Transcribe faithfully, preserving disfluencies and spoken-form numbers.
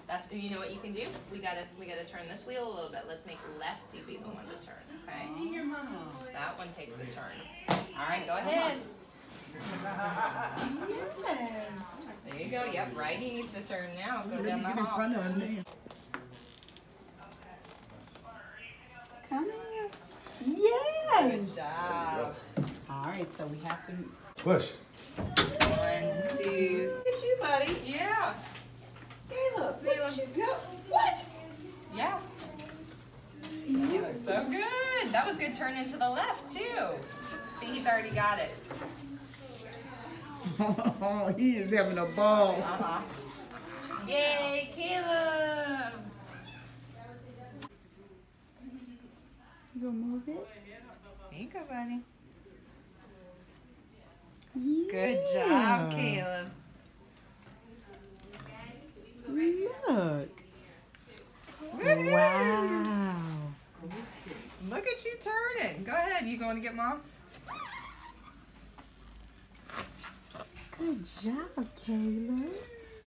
That's, you know what you can do? We gotta we gotta turn this wheel a little bit. Let's make Lefty be the one to turn, okay? That one takes a turn. All right, go ahead. Yes. There you go. Yep, righty needs to turn now. Go Let down me the get in hall. front of him now. Come here. Yes. Good job. All right, so we have to Push. One, two. Look at you, buddy. Yeah. Caleb, look at you go. What? Yeah. You look so good. That was good turn into the left, too. See, he's already got it. Oh, he is having a ball. Uh-huh. Yay, Caleb. You gonna move it? There you go, buddy. Yeah. Good job, Caleb. Look. Woohoo! Wow. Look at you turning. Go ahead. You going to get Mom? Good job, Caleb.